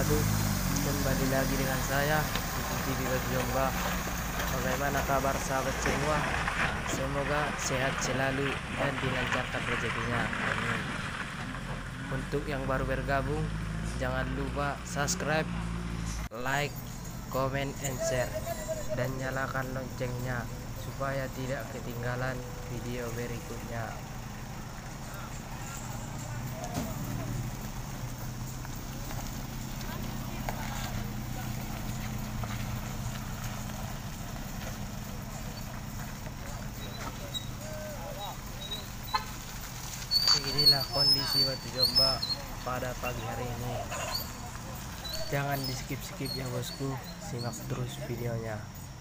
Bergabung kembali lagi dengan saya di TV Jomba. Bagaimana kabar sahabat semua? Semoga sehat selalu dan dilancarkan rezekinya. Amin. Untuk yang baru bergabung, jangan lupa subscribe, like, comment, and share, dan nyalakan loncengnya supaya tidak ketinggalan video berikutnya. Inilah kondisi Batu Jomba pada pagi hari ini. Jangan di skip ya bosku, simak terus videonya.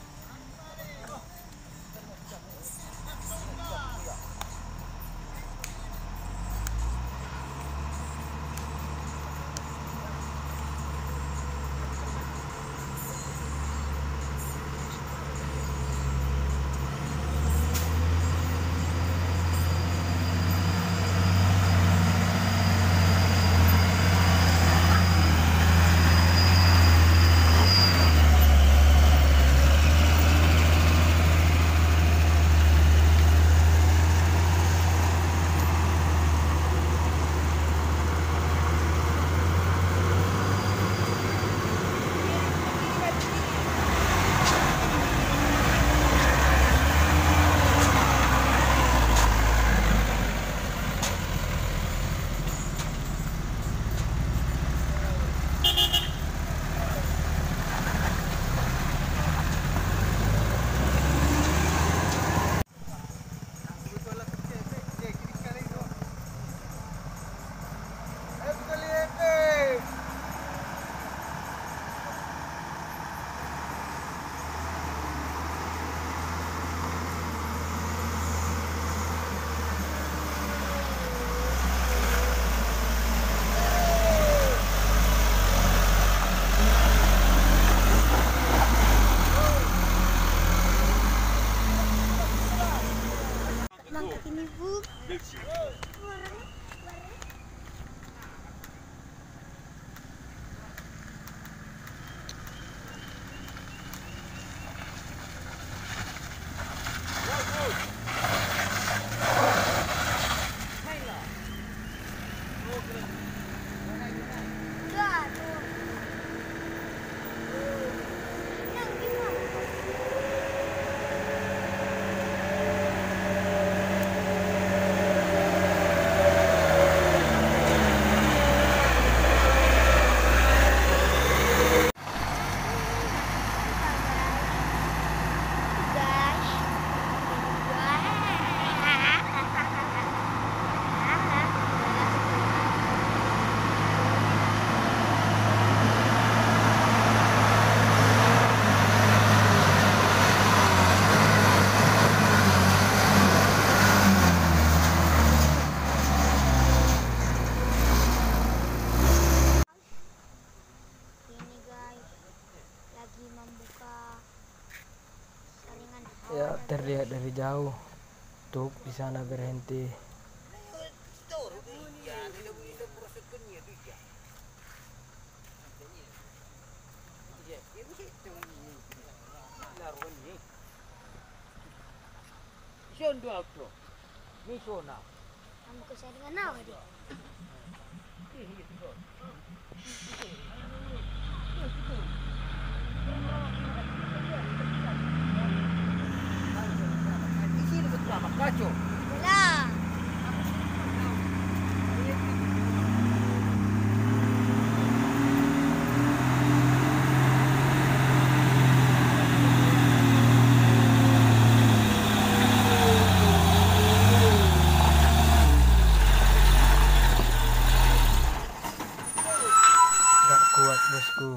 Mangkat ini bu. Ya, terlihat dari jauh truk di sana berhenti. Kacau. Lah. Gak kuat bosku.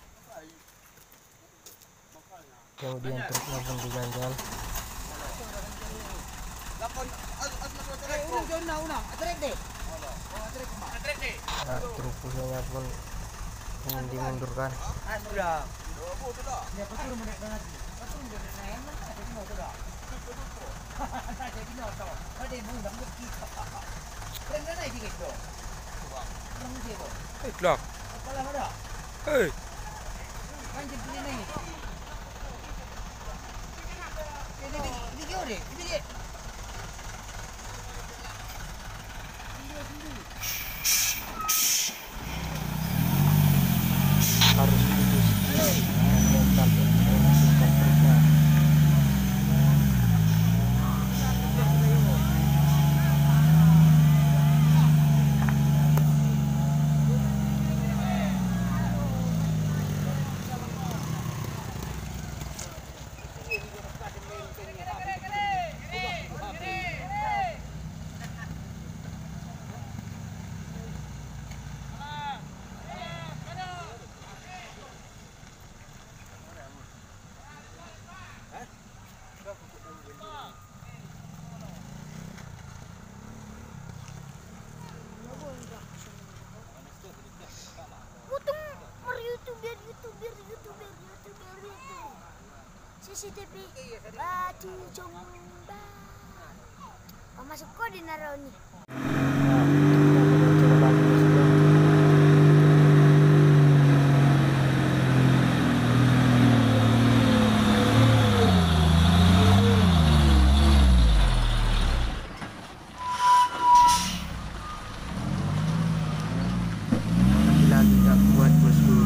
Kemudian truknya pun diganjal. Nah, truk pushnya pun ingin dimundurkan. Lock. Hei. Anjir pilih nih. Ini gede, ini gede. Harus mental kerja. CCTV Batu Jombang. Oh, masuk kok di Naroni. Coba lagi bosku. Lagi nggak kuat bosku.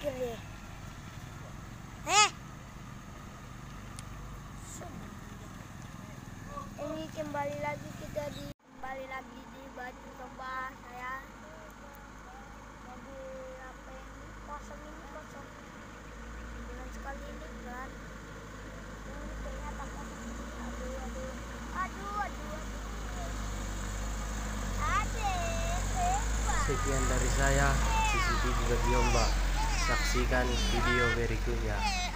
mikir deh. Eh. Ini kembali lagi di baju coba saya. Mobil apa ini kosong. Dengan sekali ini kan. Ini ternyata kosong. Aduh. Sekian dari saya, CCTV Bagi Ombak. Saksikan video berikutnya.